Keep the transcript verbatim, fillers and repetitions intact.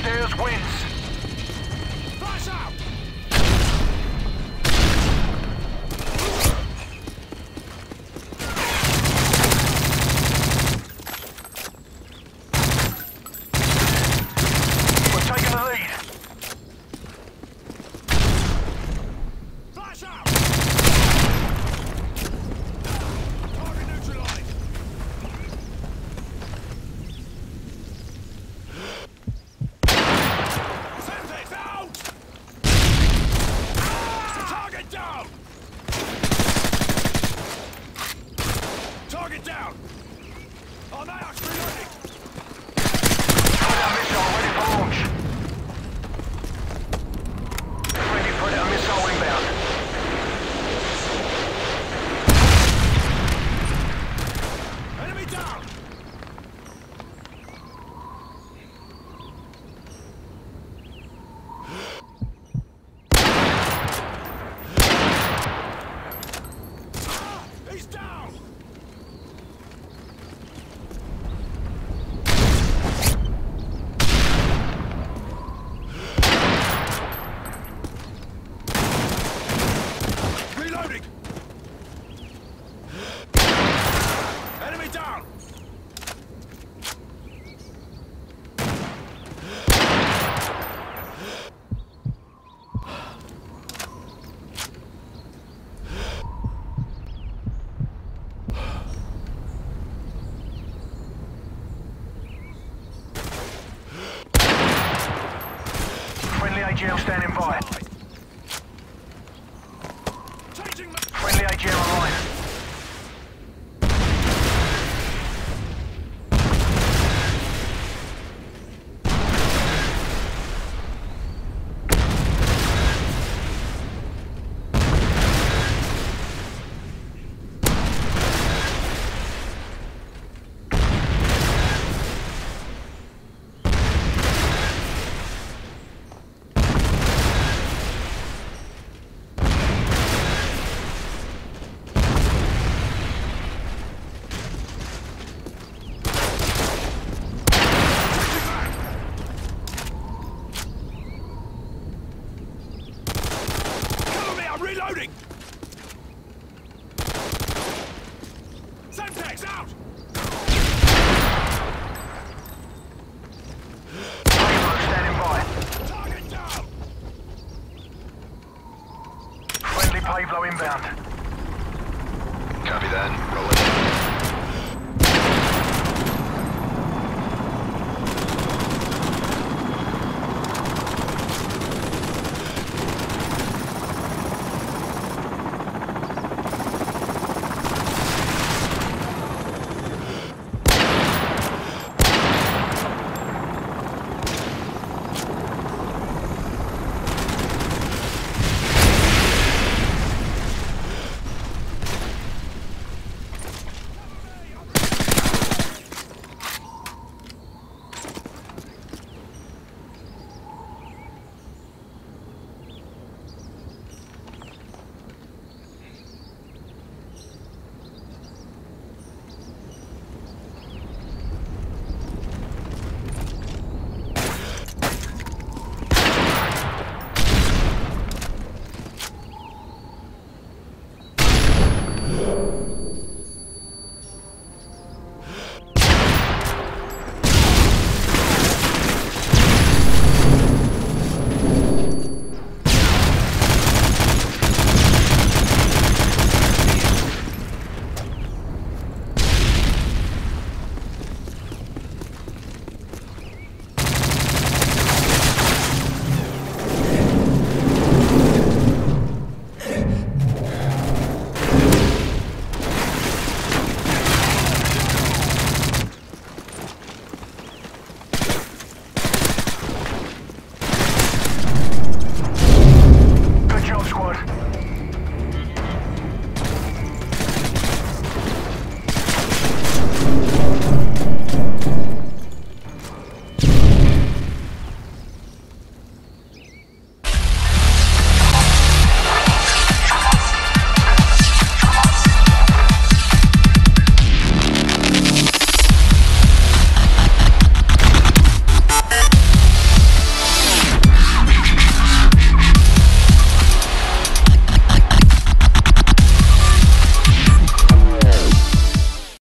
upstairs wins. Flash out! We're taking the lead. Flash out! Target neutralized. Semtex out! Target down! Target down! Oh, they are reloading! Predator missile ready for launch. Friendly Predator missile inbound. Enemy down! He's down! Reloading! Enemy down! Friendly A G L standing by. Changing ma- Friendly A G L online. Cover me, I'm reloading! Semtex out! Payload standing by. Target down! Friendly Pavlo inbound. Copy that. Rolling.